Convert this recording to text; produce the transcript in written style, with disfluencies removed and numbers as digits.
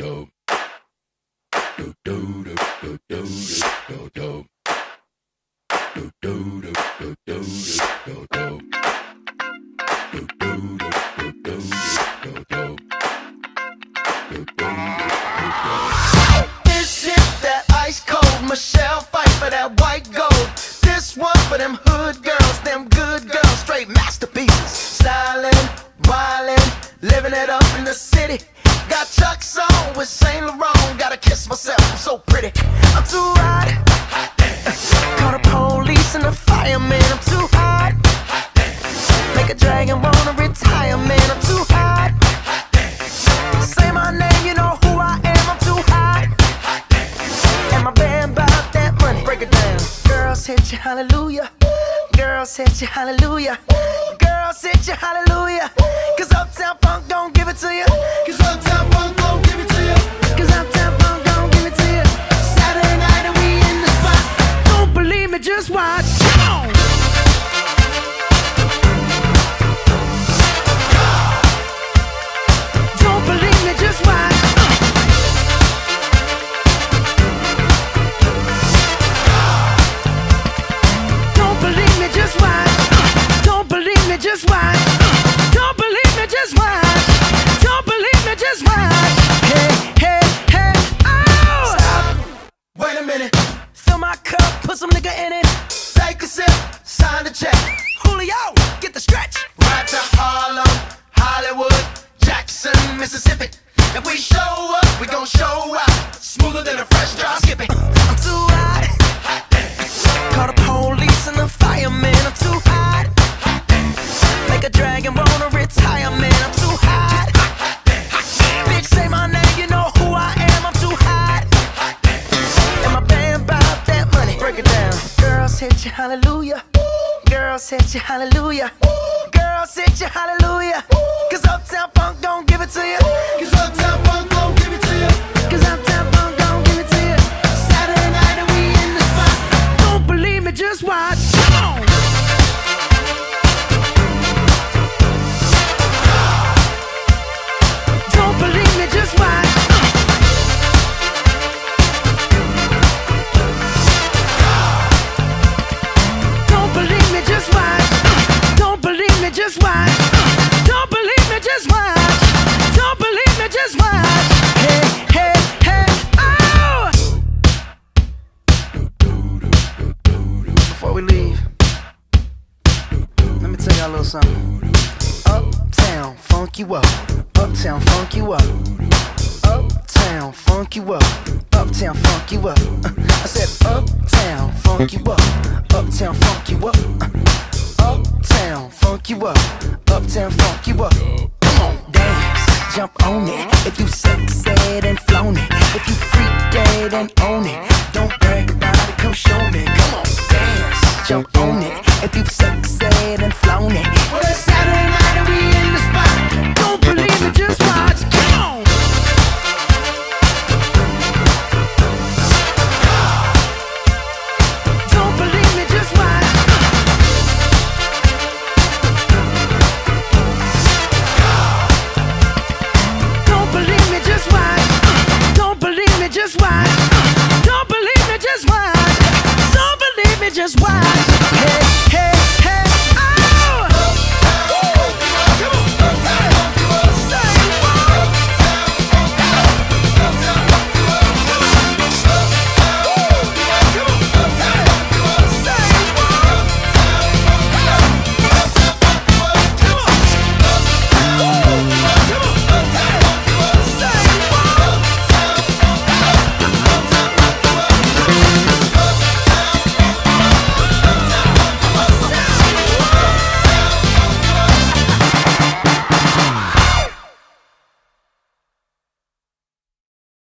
This is that ice cold Michelle fight for that white gold. This one for them hood girls, them good girls, straight masterpieces. Stylin', wildin', living it up in the city. Got Chuck's on with Saint Laurent. Gotta kiss myself, I'm so pretty. I'm too hot. Call the police and the fireman. I'm too hot. Make a dragon wanna retire, man. I'm too hot. Say my name, you know who I am. I'm too hot. And my band bout that money. Break it down. Girls hit you, hallelujah. Girls hit you, hallelujah. Girls hit you, hallelujah. Cause Uptown Funk don't give it to you. Cause Uptown Funk don't give it to you. Cause Uptown Funk don't give it to you. Saturday night and we in the spot. Don't believe me, just watch. Come on. Don't believe me, just watch. Don't believe me, just watch. Don't believe me, just watch. Don't believe me, just watch. Don't believe me, just watch. Hey, hey, hey, oh! Stop. Wait a minute. Fill my cup, put some nigga in it. Take a sip, sign the check. Julio, get the stretch. Right to Harlem, Hollywood, Jackson, Mississippi. If we show up, we gon' show out. Smoother than a fresh drop skipping. I'm too hot. Call the police and the fireman. I'm too hot. Make a dragon wanna retire, man. I'm too hot. Bitch, say my name, you know who I am. I'm too hot. And my band bout that money. Break it down. Girls hit you, hallelujah. Girls hit you, hallelujah. Girls hit you, hallelujah. Cause Uptown Funk don't give it to you. Cause Uptown Funk don't give it to you. Cause Uptown Funk don't give it to you. Saturday night and we in the spot. Don't believe me, just watch. Come on. Don't believe me, just watch. Don't believe me, just watch. Don't believe me, just watch. Don't believe me, just watch. Don't believe me, just watch. Hey, hey, hey, oh! Before we leave, let me tell y'all a little something. Uptown, funk you up. Uptown, funk you up. Uptown, funk you up. Uptown, funk you up. I said uptown, funk you up. Uptown, funk you up. Uptown, funk you up. Uptown, funk you up. Come on, dance, jump on it. If you sexed and flown it. If you freak dead and own it. Don't brag about it, come show me. Come on, dance, jump on it. If you sexed and